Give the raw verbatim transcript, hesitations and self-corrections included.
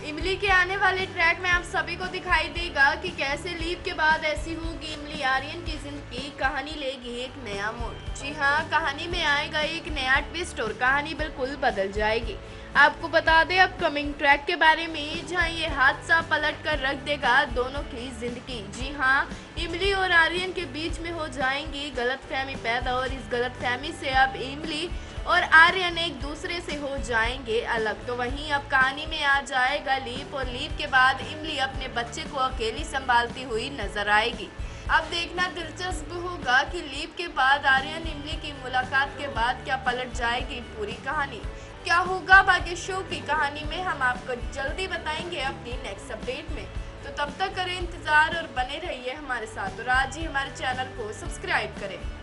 इमली के आने वाले ट्रैक में आप सभी को दिखाई देगा कि कैसे लीव के बाद ऐसी होगी इमली आर्यन की जिंदगी, कहानी लेगी एक नया मोड़। जी हाँ, कहानी में आएगा एक नया ट्विस्ट और कहानी बिल्कुल बदल जाएगी। आपको बता दें अपकमिंग ट्रैक के बारे में, जहाँ ये हादसा पलट कर रख देगा दोनों की जिंदगी। जी हाँ, इमली और आर्यन के बीच में हो जाएंगी गलतफहमी पैदा और इस गलतफहमी से अब इमली और आर्यन एक दूसरे से हो जाएंगे अलग। तो वहीं अब कहानी में आ जाएगा लीव और लीव के बाद इमली अपने बच्चे को अकेली संभालती हुई नजर आएगी। अब देखना दिलचस्प होगा कि लीव के बाद आर्यन इमली की मुलाकात के बाद क्या पलट जाएगी पूरी कहानी। क्या होगा बाकी शो की कहानी में, हम आपको जल्दी बताएंगे अपनी नेक्स्ट अपडेट में। तो तब तक करें इंतजार और बने रहिए हमारे साथ और आज ही हमारे चैनल को सब्सक्राइब करें।